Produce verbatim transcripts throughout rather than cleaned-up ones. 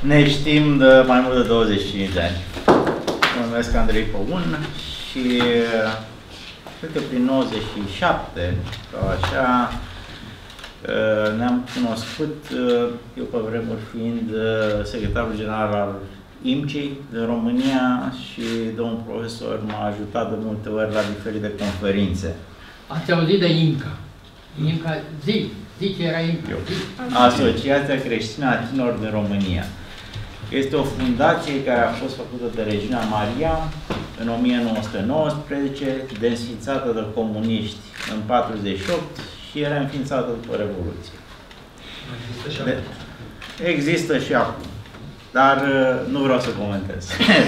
Ne știm de mai mult de douăzeci și cinci de ani. Mă numesc Andrei Păun și cred că prin nouăzeci și șapte, sau așa, ne-am cunoscut, eu pe vremuri fiind secretarul general al I M C I din România și domnul profesor m-a ajutat de multe ori la diferite conferințe. Ați auzit de I M C A? I M C A, zi, zi ce era I M C A. Asociația Creștină a Tinerilor din România. Este o fundație care a fost făcută de Regina Maria în o mie nouă sute nouăsprezece, desfințată de comuniști în patruzeci și opt și era înființată după Revoluție. Există și de, acum. Există și acum, dar nu vreau să comentez.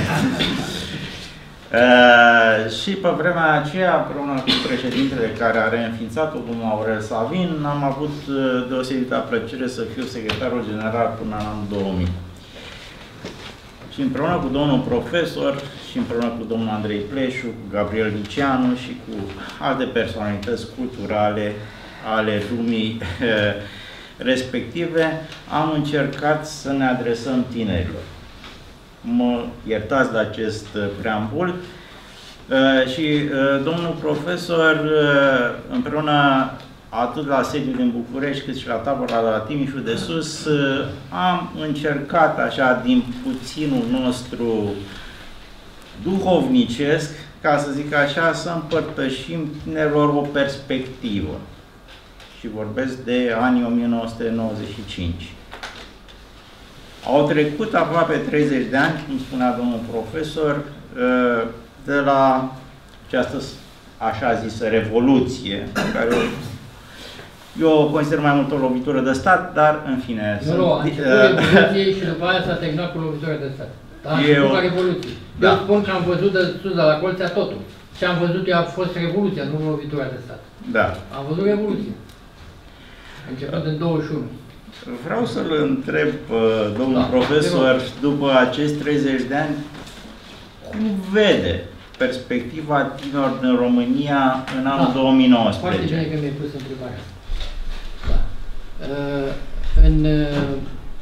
Uh, și pe vremea aceea, împreună cu președintele care a reînființat-o, domnul Aurel Savin, am avut deosebită plăcere să fiu secretarul general până în anul două mii. Și împreună cu domnul profesor și împreună cu domnul Andrei Pleșu, cu Gabriel Liceanu și cu alte personalități culturale ale lumii respective, am încercat să ne adresăm tinerilor. Mă iertați de acest preambul. Și domnul profesor, împreună atât la sediul din București, cât și la tabăra de la Timișul de Sus, am încercat așa din puținul nostru duhovnicesc, ca să zic așa, să împărtășim tinerilor o perspectivă. Și vorbesc de anii o mie nouă sute nouăzeci și cinci. Au trecut aproape treizeci de ani, cum spunea domnul profesor, de la această așa zisă revoluție, care eu o consider mai mult o lovitură de stat, dar în fine... Nu, nu, a început revoluție și după aia s-a terminat cu lovitură de stat. Dar a început ca revoluție. Eu spun că am văzut de sus, de la Colțea, totul. Ce am văzut eu a fost revoluția, nu lovitura de stat. Da. Am văzut revoluție. Începând în douăzeci și unu. Vreau să-l întreb, domnul da, profesor, după acești treizeci de ani, cum vede perspectiva tinerilor din România în anul da. două mii nouăsprezece? Foarte bine că mi-ai pus întrebarea. Da. Uh, în uh,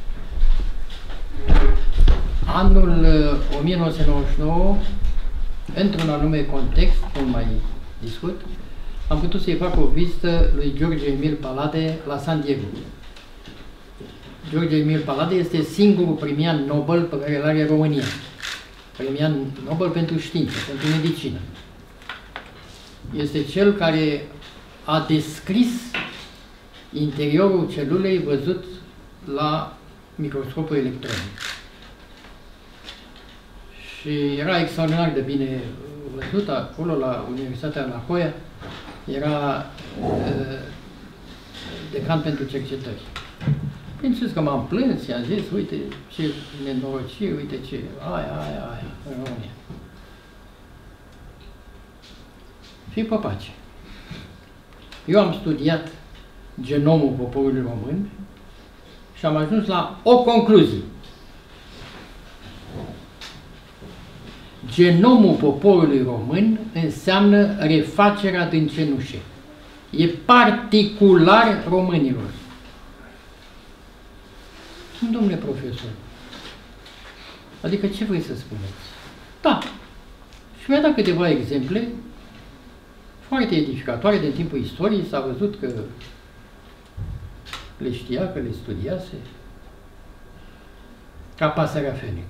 anul uh, o mie nouă sute nouăzeci și nouă, într-un anume context, nu mai discut, am putut să-i fac o vizită lui George Emil Palade la San Diego. George Emil Palade este singurul premian Nobel pe care îl are România. Premian Nobel pentru știință, pentru medicină. Este cel care a descris interiorul celulei văzut la microscopul electronic. Și era extraordinar de bine văzut acolo, la Universitatea La Jolla. Era uh, decan pentru cercetări. Bineînțeles că m-am plâns și am zis, uite ce nenorocire, uite ce aia, aia, aia, în România. Fii pe pace. Eu am studiat genomul poporului român și am ajuns la o concluzie. Genomul poporului român înseamnă refacerea din cenușe. E particular românilor. Domnule profesor, adică ce vrei să spuneți? Da. Și mi-a dat câteva exemple foarte edificatoare din timpul istoriei. S-a văzut că le știa, că le studiase, ca pasărea Fenix.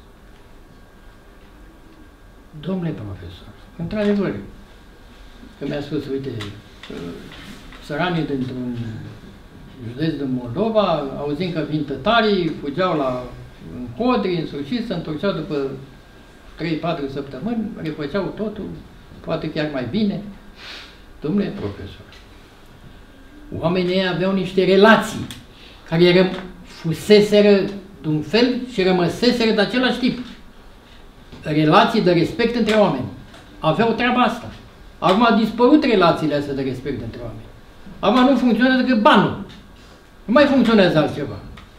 Domnule profesor, într-adevăr, că mi-a spus, uite, săranii dintr-un județ din Moldova, auzind că vin tătarii, fugeau la în Codri, în sfârșit, se întorceau după trei patru săptămâni, refăceau totul, poate chiar mai bine. Domnule profesor, oamenii ei aveau niște relații care fuseseră de un fel și rămăseseră de același tip. Relații de respect între oameni. Aveau treaba asta. Acum au dispărut relațiile astea de respect între oameni. Acum nu funcționează decât banul. Nu mai funcționează altceva.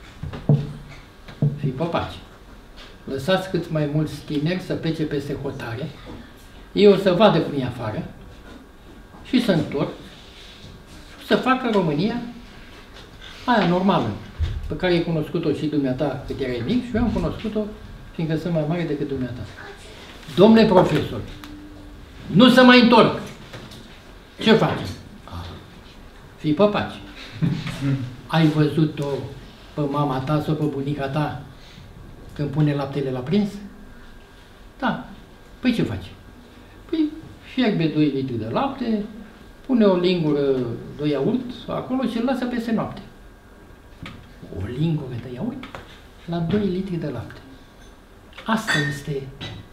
Fii pe pace. Lăsați cât mai mulți tineri să plece peste hotare. Ei o să vadă cum e afară și să întorc să facă România aia normală, pe care ai cunoscut-o și dumneata cât erai mic și eu am cunoscut-o fiindcă sunt mai mare decât dumneata. Domnule profesor, nu să mai întorc. Ce faci? Fii pe pace. Ai văzut-o pe mama ta sau pe bunica ta când pune laptele la prins? Da. Păi ce faci? Păi fierbe doi litri de lapte, pune o lingură de iaurt acolo și îl lasă peste noapte. O lingură de iaurt la doi litri de lapte. Asta este...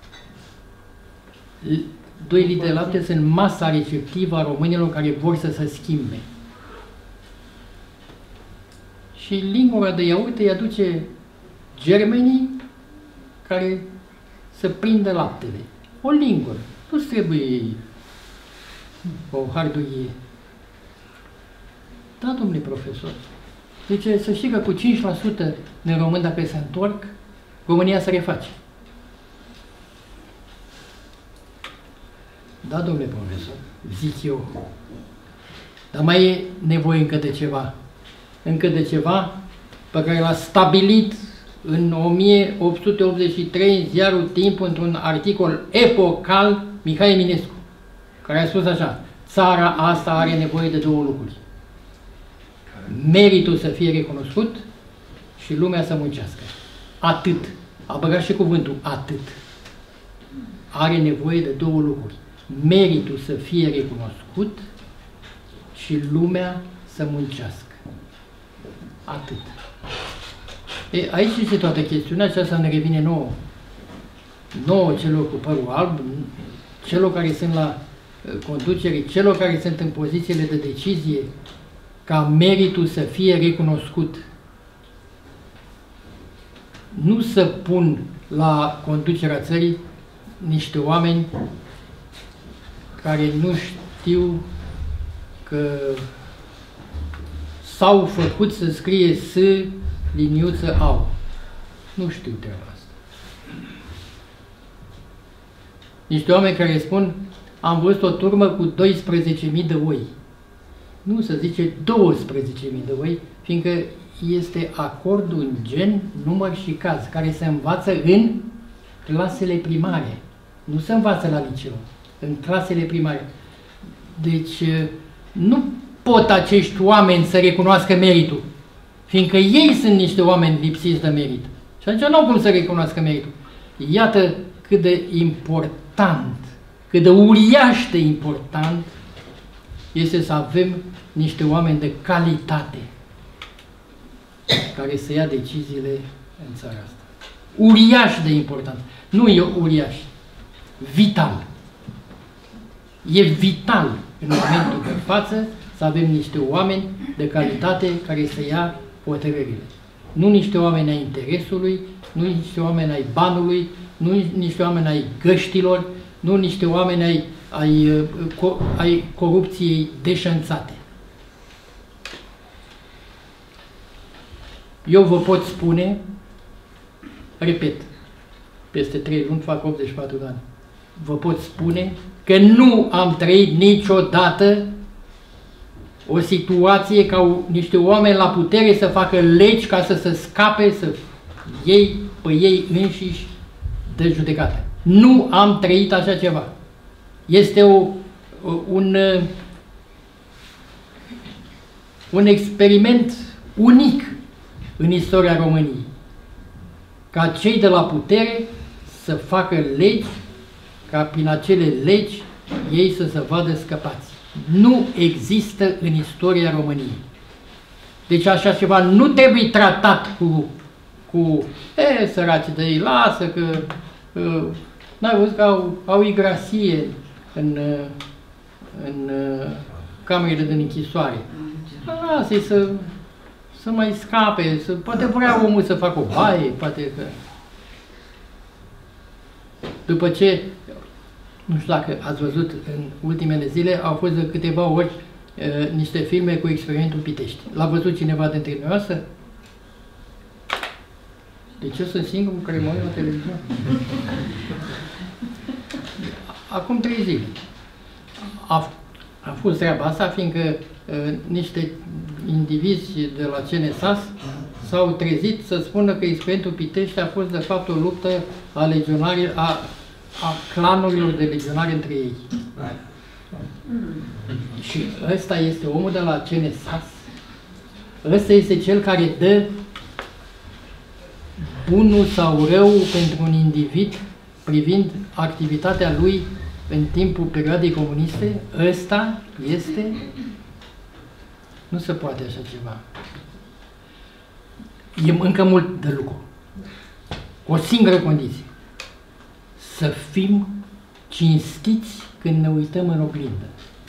doi litri de lapte sunt masa receptivă a românilor care vor să se schimbe. Și lingura de iaurt îi aduce germenii care să prindă laptele. O lingură. Nu-ți trebuie o hardurie. Da, domnule profesor. Deci să știi că cu cinci la sută din români, dacă se întorc, România se reface. Da, domnule profesor, zic eu. Dar mai e nevoie încă de ceva. Încă de ceva pe care l-a stabilit în o mie opt sute optzeci și trei în ziarul Timp, într-un articol epocal, Mihai Eminescu, care a spus așa: țara asta are nevoie de două lucruri. Meritul să fie recunoscut și lumea să muncească. Atât. A băgat și cuvântul atât. Are nevoie de două lucruri. Meritul să fie recunoscut și lumea să muncească. Atât. E, aici este toată chestiunea, aceasta ne revine nouă. Nouă celor cu părul alb, celor care sunt la conducere, celor care sunt în pozițiile de decizie, ca meritul să fie recunoscut. Nu să pun la conducerea țării niște oameni care nu știu că s-au făcut să scrie S, liniuță, au. Nu știu treaba asta. Niște oameni care spun: am văzut o turmă cu doisprezece mii de oi. Nu, se zice douăsprezece mii de oi, fiindcă este acordul în gen, număr și caz, care se învață în clasele primare. Nu se învață la liceu, în clasele primare. Deci nu pot acești oameni să recunoască meritul, fiindcă ei sunt niște oameni lipsiți de merit. Și atunci nu au cum să recunoască meritul. Iată cât de important, cât de uriaș de important este să avem niște oameni de calitate care să ia deciziile în țara asta. Uriaș de important. Nu e uriaș. Vital. E vital în momentul de față să avem niște oameni de calitate care să ia hotărârile. Nu niște oameni ai interesului, nu niște oameni ai banului, nu niște oameni ai găștilor, nu niște oameni ai, ai, ai corupției deșanțate. Eu vă pot spune, repet, peste trei luni fac optzeci și patru de ani, vă pot spune că nu am trăit niciodată o situație ca niște oameni la putere să facă legi ca să se scape, să iei pe ei înșiși de judecată. Nu am trăit așa ceva. Este o, un, un experiment unic în istoria României, ca cei de la putere să facă legi, ca prin acele legi ei să se vadă scăpați. Nu există în istoria României. Deci așa ceva nu trebuie tratat cu, cu e, săraci de ei, lasă că uh, n-ai văzut că au, au igrasie în, în uh, camerele din închisoare. Lasă-i să, să mai scape, să, poate vrea omul să facă o baie, poate că... După ce, nu știu dacă ați văzut în ultimele zile, au fost de câteva ori uh, niște filme cu experimentul Pitești. L-a văzut cineva dintre dumneavoastră? Deci eu sunt singurul care mă uit la televiziune. Acum trei zile a, a fost treaba asta, fiindcă uh, niște indivizi de la C N S A S s-au trezit să spună că experientul Pitești a fost de fapt o luptă a legionarilor, a, a clanurilor de legionari între ei. Și ăsta este omul de la C N S A S. Ăsta este cel care dă bunul sau rău pentru un individ privind activitatea lui în timpul perioadei comuniste. Ăsta este... Nu se poate așa ceva. E încă mult de lucru. O singură condiție. Să fim cinstiți când ne uităm în oglindă.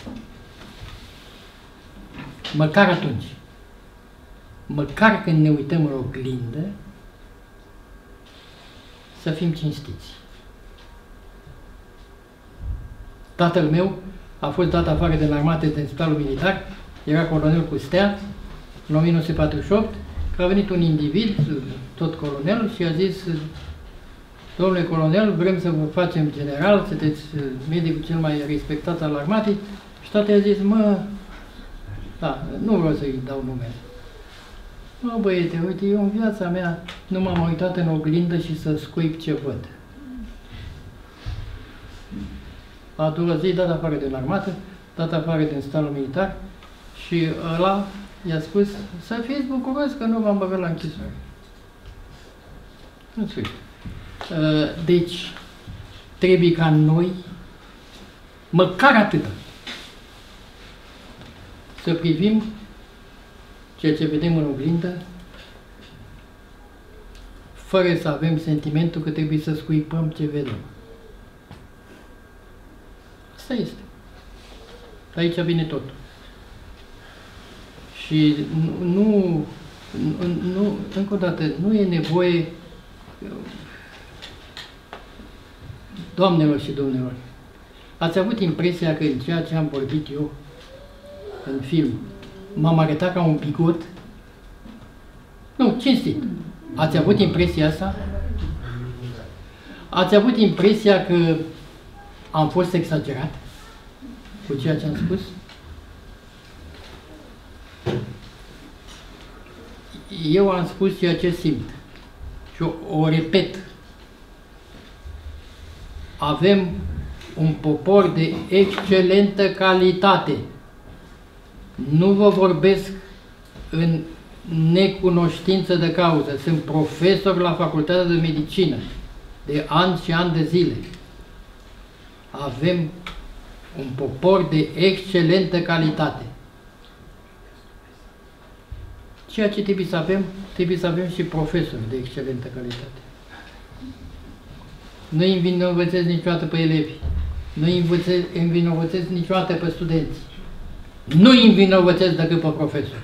Măcar atunci. Măcar când ne uităm în oglindă, să fim cinstiți. Tatăl meu a fost dat afară din armată din spitalul militar, era colonel cu stea, în o mie nouă sute patruzeci și opt, că a venit un individ, tot colonel, și a zis: domnule colonel, vrem să vă facem general, sunteți medicul cel mai respectat al armatei. Și tatăl a zis: mă, da, nu vreau să-i dau numele. Mă, băiete, uite, eu în viața mea nu m-am uitat în oglindă și să scuip ce văd. A doua zi, dat afară din armată, dat afară din spitalul militar, și ăla i-a spus: să fiți bucuroși că nu v-am băgat la închisoare. În sfârșit. Deci, trebuie ca noi, măcar atât, să privim ceea ce vedem în oglindă, fără să avem sentimentul că trebuie să scuipăm ce vedem. Asta este. Aici vine totul. Și nu, nu, nu, încă o dată, nu e nevoie, doamnelor și domnilor, ați avut impresia că în ceea ce am vorbit eu în film, m-am arătat ca un bigot? Nu, cinstit. Ați avut impresia asta? Ați avut impresia că am fost exagerat cu ceea ce am spus? Eu am spus ceea ce simt și o, o repet. Avem un popor de excelentă calitate. Nu vă vorbesc în necunoștință de cauză. Sunt profesor la Facultatea de Medicină de ani și ani de zile. Avem un popor de excelentă calitate. Ceea ce trebuie să avem, trebuie să avem și profesori de excelentă calitate. Nu îi învinovățesc niciodată pe elevi. Nu îi învinovățesc niciodată pe studenți. Nu îi învinovățesc decât pe profesori.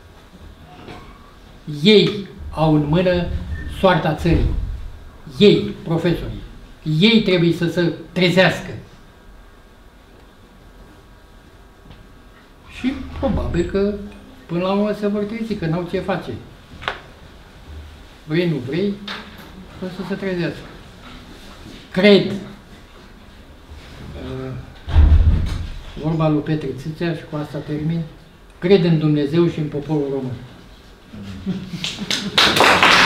Ei au în mână soarta țării. Ei, profesorii. Ei trebuie să se trezească. Și probabil că până la urmă se vor trezi, că n-au ce face. Vrei, nu vrei, o să se trezească. Cred, uh, vorba lui Petre Țițea, și cu asta termin, cred în Dumnezeu și în poporul român.